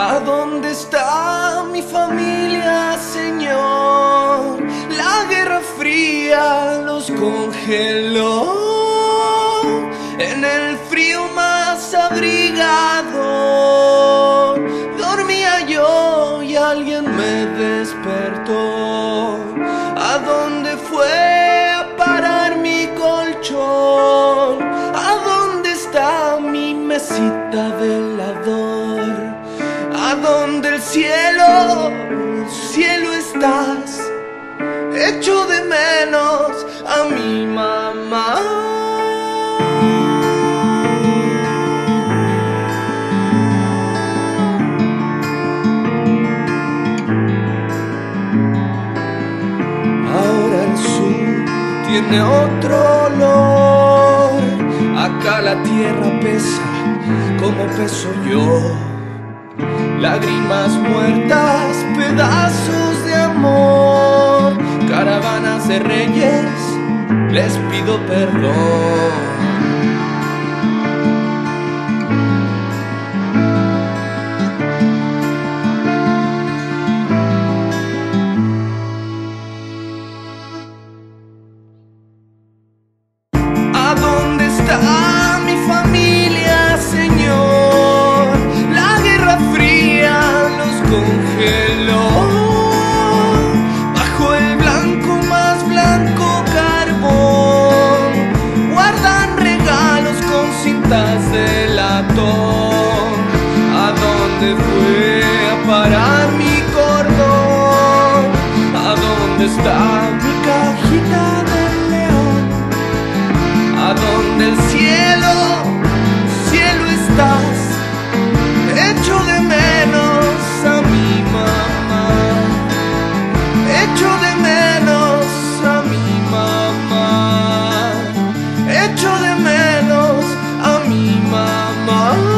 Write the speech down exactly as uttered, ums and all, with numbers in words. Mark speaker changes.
Speaker 1: ¿A dónde está mi familia, Señor? La Guerra Fría los congeló. En el frío más abrigado dormía yo y alguien me despertó. ¿A dónde fue a parar mi colchón? ¿A dónde está mi mesita de velador? ¿A dónde el cielo, cielo estás? Echo de menos a mi mamá. Ahora el sur tiene otro olor. Acá la tierra pesa como peso yo. Lágrimas muertas, pedazos de amor. Caravanas de reyes, les pido perdón. ¿A dónde está mi familia, Señor? La Guerra Fría los congeló. Bajo el blanco más blanco carbón guardan regalos con cintas de latón. ¿A dónde fue a parar mi cordón? ¿A dónde está mi cajita de león? ¿A dónde el cielo, cielo estás? Echo de menos a mi mamá. Echo de menos a mi mamá. Echo de menos a mi mamá.